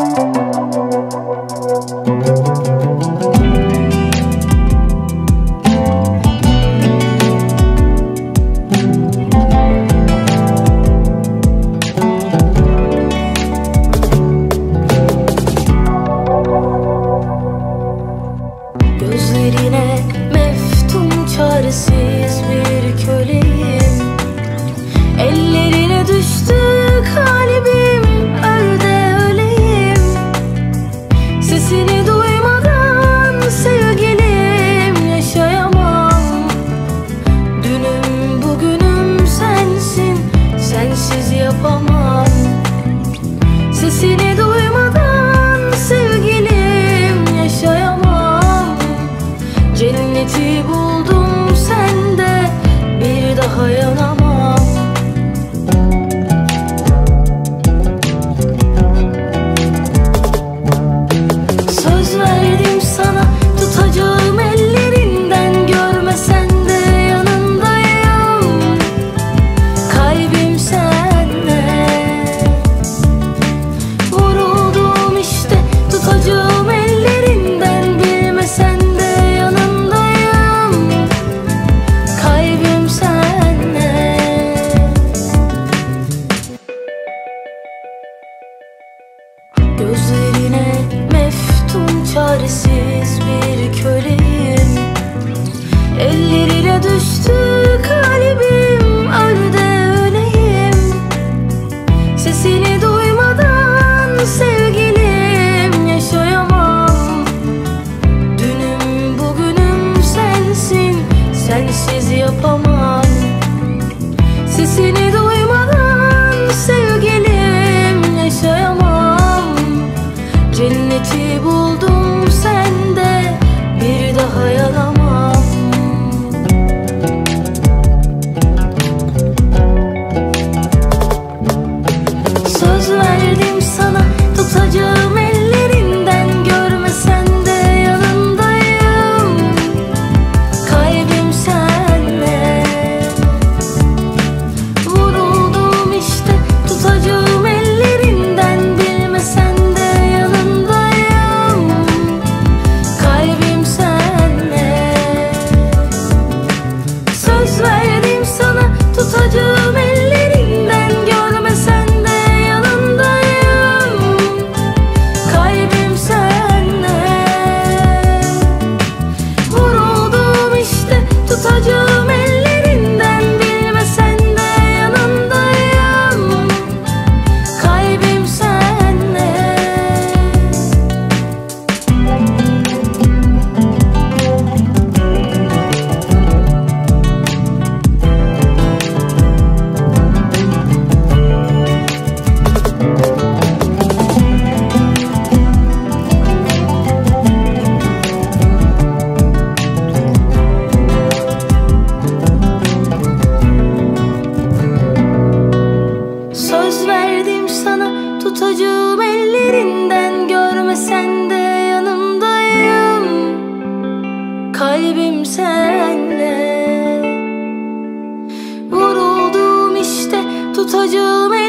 Gözlerine meftun çaresiz bir köleyim. Ellerine düştü kalbim, öl de öleyim. Sesini duymadan sevgilim yaşayamam. Dünüm bugünüm sensin, sensiz yapamam. Sesini duymadan sevgilim yaşayamam. Cenneti buldum sende, bir daha yanamam. Söz verdim sana, tutacağım ellerinden, görmesen de yanındayım. Kalbim sende, vuruldum işte, tutacağım ellerinden, bilmesen de yanındayım. Kalbim sende. Gözlerine meftun çaresiz bir köleyim. Ellerine düştü kalbim, öl de öleyim. Sesini duymadan sevgilim yaşayamam. Dünüm bugünüm sensin, sensiz yapamam. Sesini duymadan sevgilim yaşayamam. Cenneti buldum sende, bir daha yanamam. Söz verdim sana, tutacağım ellerinden, görmesen de yanındayım. Kalbim sende, vuruldum işte, tutacağım ellerinden, bilmesen de yanındayım. Kalbim sende. Söz verdim sana, tutacağım ellerinden, görmesen de yanındayım. Kalbim sende, vuruldum işte, tutacağım ellerinden, bilmesen de yanındayım. Kalbim sende. Söz verdim sana, tutacağım ellerinden, görmesen de yanımdayım. Kalbim sende, vuruldum işte, tutacağım